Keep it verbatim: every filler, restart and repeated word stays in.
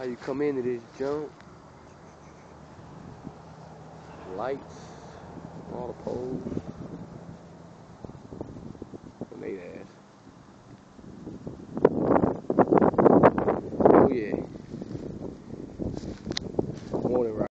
how you come into this junk. Lights, all the poles.